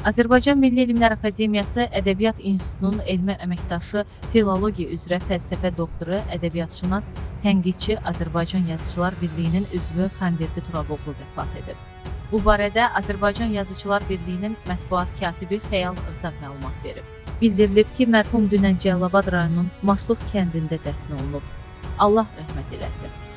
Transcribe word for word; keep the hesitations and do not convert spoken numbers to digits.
Azərbaycan Milli Elmlər Akademiyası Ədəbiyyat İnstitutunun elmi əməkdaşı, filologiya üzrə fəlsəfə doktoru, ədəbiyyatşünas, tənqidçi, Azərbaycan Yazıçılar Birliyinin üzvü Xanberdi Turaloğlu vəfat edib. Bu barədə Azərbaycan Yazıçılar Birliyinin mətbuat katibi Xəyal Rza məlumat verib. Bildirilib ki, mərhum dünən Cəlilabad rayonunun Masluq kəndində dəfn olunub. Allah rəhmət eləsin.